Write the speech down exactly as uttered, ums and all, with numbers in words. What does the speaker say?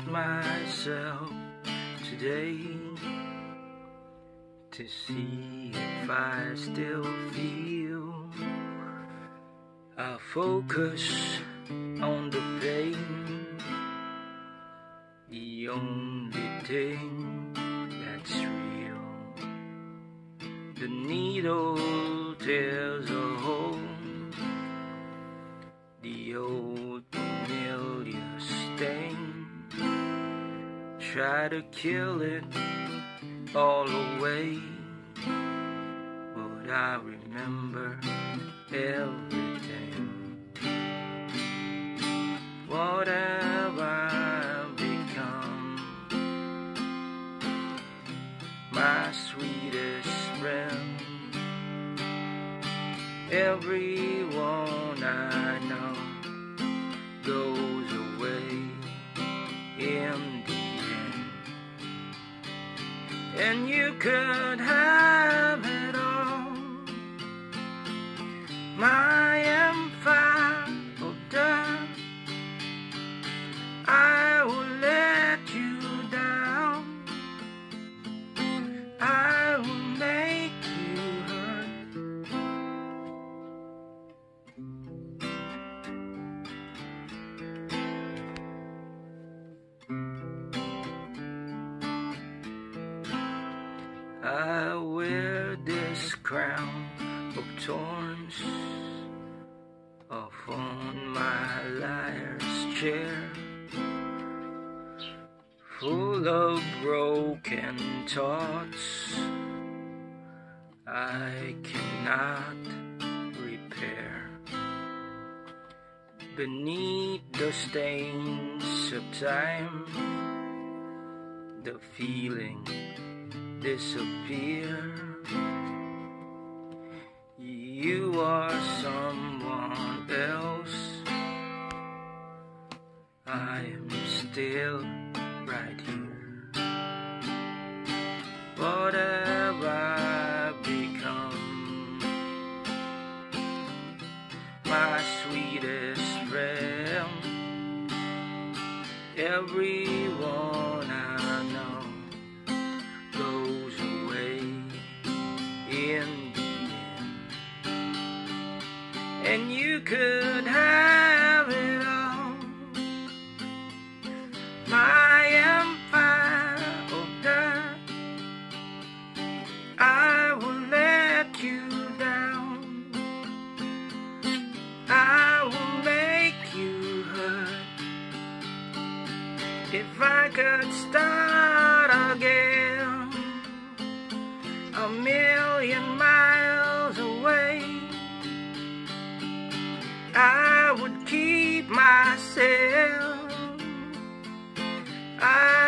myself today to see if I still feel. I focus on the pain, the only thing that's real. The needle tears a hole, the old familiar sting. Try to kill it all away, but I remember everything. What have I become? My sweetest friend. Everyone I know goes away in the end, and you could have it all. My empire of dirt, I will let you down. I will make you hurt. I wear this crown of thorns off on my liar's chair, full of broken thoughts I cannot repair. Beneath the stains of time, the feeling disappear. You are someone else, I am still right here. What have I become? My sweetest friend. Everyone I know goes away in the end, and you could have it all. My empire of dirt, I will let you down. I will make you hurt. If I could start again, a million miles away, I would keep myself. I